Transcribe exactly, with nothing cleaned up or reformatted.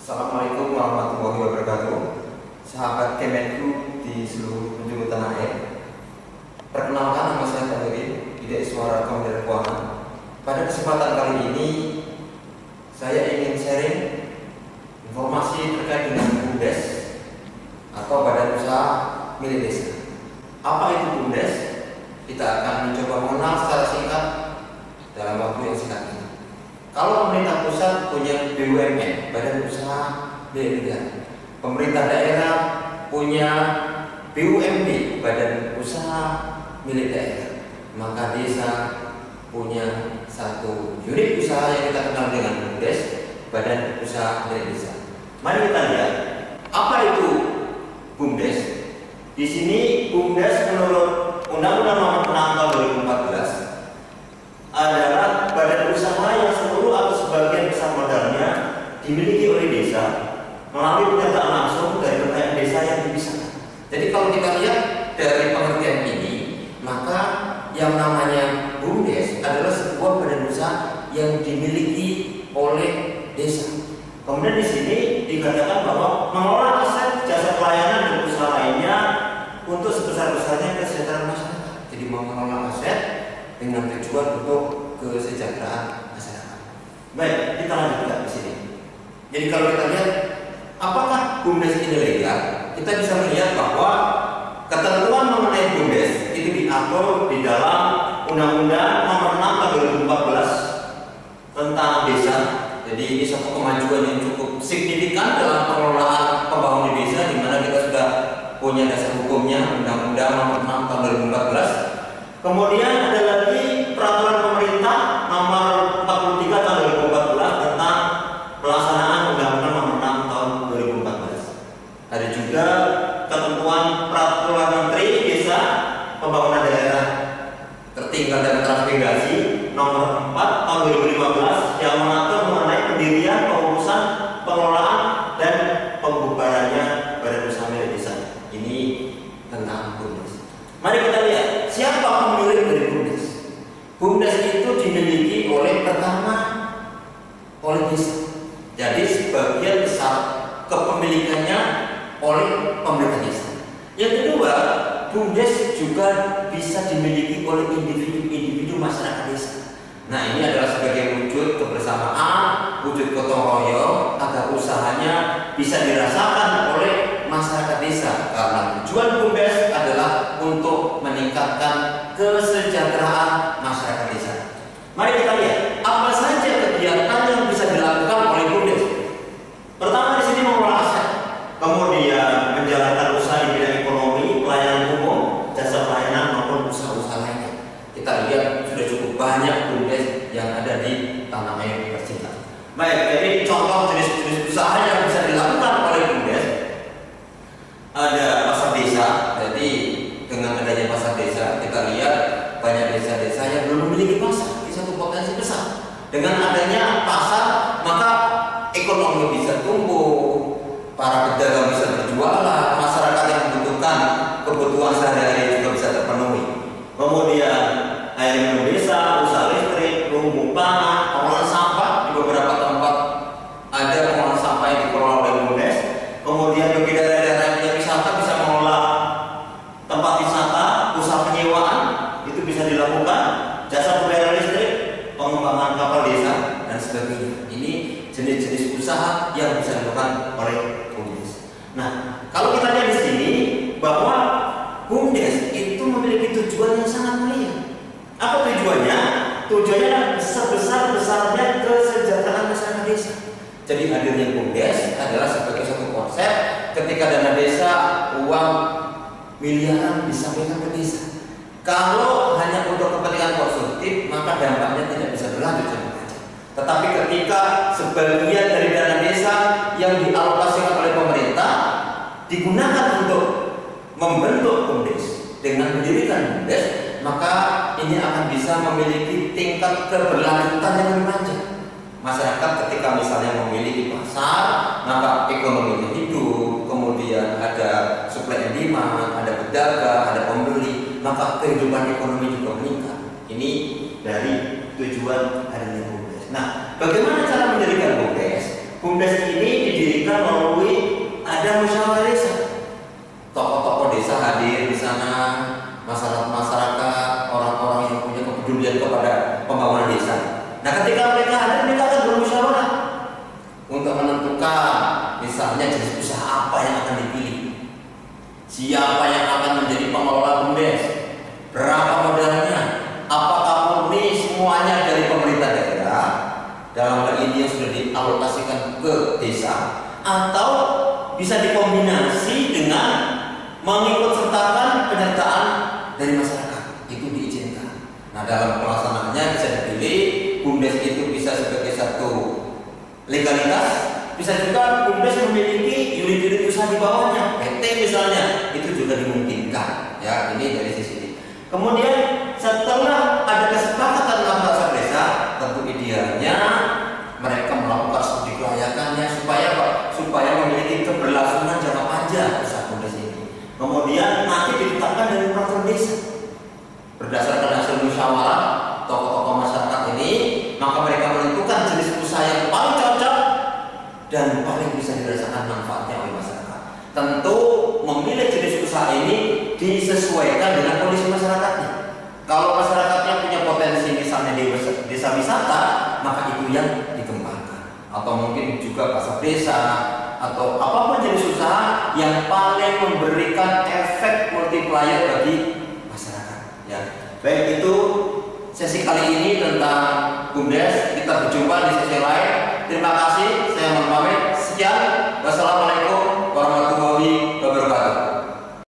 Assalamualaikum warahmatullahi wabarakatuh. Sahabat Kemenku di seluruh penjuru tanah air. Perkenalkan, nama saya Tahirin, Bidai Suara Kementerian Keuangan. Pada kesempatan kali ini saya ingin sharing informasi terkait dengan BUMDes atau Badan Usaha Milik Desa. Apa itu BUMDes? Kita akan mencoba mengenal secara singkat dalam waktu yang singkat ini. Kalau pemerintah pusat punya B U M N, Badan Usaha Milik Negara, pemerintah daerah punya B U M D, Badan Usaha Milik Daerah, maka desa punya satu unit usaha yang kita kenal dengan BUMDes, Badan Usaha Milik Desa. Mari kita lihat apa itu BUMDes. Di sini BUMDes menurut Undang-Undang Nomor enam Tahun dua ribu empat belas adalah badan usaha yang seluruh atau sebagian besar modalnya dimiliki oleh desa melalui penyertaan langsung dari kekayaan desa yang dipisahkan. Jadi kalau kita lihat dari pengertian ini, maka yang namanya BUMDes adalah sebuah badan usaha yang dimiliki oleh desa. Kemudian di sini dikatakan bahwa mengelola aset, jasa pelayanan dan usaha lainnya untuk sebesar-besarnya kesejahteraan masyarakat. Jadi mengelola aset dengan tujuan untuk kesejahteraan masyarakat. Baik, kita lanjutkan di sini. Jadi kalau kita lihat apakah BUMDes ini legal, kita bisa melihat bahwa ketentuan mengenai BUMDes itu diatur di dalam Undang-Undang Nomor enam Tahun dua ribu empat belas tentang desa. Jadi ini satu kemajuan yang cukup signifikan dalam pengelolaan pembangunan desa, di mana kita sudah punya dasar hukumnya Undang-Undang Nomor enam Tahun dua ribu empat belas. Kemudian ada lagi peraturan pemerintah nomor empat puluh tiga tahun dua ribu empat belas tentang pelaksanaan Undang-Undang Nomor enam Tahun dua ribu empat belas. Ada juga ketentuan peraturan Menteri Desa Pembangunan Daerah Tertinggal dan Transmigrasi nomor empat tahun dua ribu lima belas yang mengatur mengenai pendirian, pengurusan, pengelolaan dan pembubarannya Badan Usaha Milik Desa. Ini tentang BUMDes. Mari kita lihat siapa pemilik dari BUMDes. BUMDes itu dimiliki oleh pertama oleh desa. Jadi sebagian besar kepemilikannya oleh pemerintah desa. Yang kedua, BUMDes juga bisa dimiliki oleh individu-individu masyarakat desa. Nah, ini adalah sebagai wujud kebersamaan, wujud gotong royong agar usahanya bisa dirasakan oleh masyarakat desa, karena tujuan BUMDes adalah untuk meningkatkan kesejahteraan masyarakat desa. Mari kita lihat apa saja kegiatan yang bisa dilakukan oleh BUMDes. Pertama, di sini mengelola aset, kemudian menjalankan usaha di bidang ekonomi, pelayanan umum, jasa pelayanan maupun usaha-usaha lainnya. Kita lihat sudah cukup banyak BUMDes yang ada di tanah air tercinta. Baik, jadi contoh jenis-jenis usaha yang bisa dilakukan oleh BUMDes. Ada pasar desa. Jadi dengan adanya pasar desa, kita lihat banyak desa-desa yang belum memiliki pasar. Ini satu potensi besar. Dengan adanya pasar, maka ekonomi bisa tumbuh, para pedagang bisa berjualan, masyarakat yang membutuhkan kebutuhan sehari-hari juga bisa terpenuhi. Kemudian air minum desa, usaha listrik, lumbung pangan, pengolahan sampah di beberapa tempat ada pengolahan sampah yang dikelola oleh BUMDes. Kemudian bagi daerah-daerah yang wisata bisa mengelola tempat wisata, usaha penyewaan itu bisa dilakukan, jasa pembayaran listrik, pengembangan kapal desa dan sebagainya. Ini jenis-jenis usaha yang bisa dilakukan oleh BUMDes. Nah, kalau kita lihat di sini bahwa BUMDes itu memiliki tujuan yang sangat mulia. Apa tujuannya? Tujuannya sebesar-besarnya kesejahteraan masyarakat desa. Jadi hadirnya BUMDes adalah sebagai satu konsep ketika dana desa, uang miliaran disampaikan ke desa. Kalau hanya untuk kepentingan konsumtif, maka dampaknya tidak bisa berlanjut jangka panjang. Tetapi ketika sebagian dari dana desa yang dialokasikan oleh pemerintah digunakan untuk membentuk BUMDes, dengan mendirikan BUMDes, maka ini akan bisa memiliki tingkat keberlanjutan yang lebih panjang. Masyarakat ketika misalnya memiliki pasar, maka ekonominya hidup, kemudian ada supply and demand, ada pedagang, ada pembeli, maka kehidupan ekonomi juga meningkat. Ini dari tujuan adanya BUMDes. Nah, bagaimana cara mendirikan BUMDes? BUMDes ini didirikan dimungkinkan melalui ada musyawarah desa. Tokoh-tokoh desa hadir di sana, masyarakat-masyarakat, orang-orang yang punya kepedulian kepada pembangunan desa. Nah, ketika mereka hadir, mereka akan bermusyawarah untuk menentukan misalnya jenis usaha apa yang akan dipilih, siapa yang akan menjadi pengelola BUMDes, berapa modalnya, apakah murni semuanya dari pemerintah daerah dalam hal ini yang sudah dialokasikan ke desa, atau bisa dikombinasi dengan mengikut sertakan penyertaan dari masyarakat. Itu diizinkan. Nah, dalam pelaksanaannya bisa dipilih BUMDes itu bisa sebagai satu legalitas, bisa juga BUMDes memiliki unit-unit usaha di bawahnya, P T misalnya, itu juga dimungkinkan. Ya, ini dari sisi ini. Kemudian setelah ada kesepakatan antar desa, tentu idealnya mereka melakukan studi kelayakannya supaya apa? Supaya memiliki keberlangsungan jangka panjang usaha BUMDes ini. Kemudian nanti ditetapkan dari peraturan desa berdasarkan hasil musyawarah tokoh-tokoh masyarakat ini, maka mereka menentukan jenis usaha yang paling cocok dan paling bisa dirasakan manfaatnya oleh masyarakat. Tentu memilih jenis usaha ini disesuaikan dengan kondisi masyarakatnya. Kalau masyarakatnya punya potensi misalnya di desa wisata, maka itu yang dikembangkan. Atau mungkin juga pasar desa atau apapun jenis usaha yang paling memberikan efek multiplier bagi masyarakat. Ya, baik itu sesi kali ini tentang BUMDes. Kita berjumpa di sesi lain. Terima kasih. Saya mohon pamit.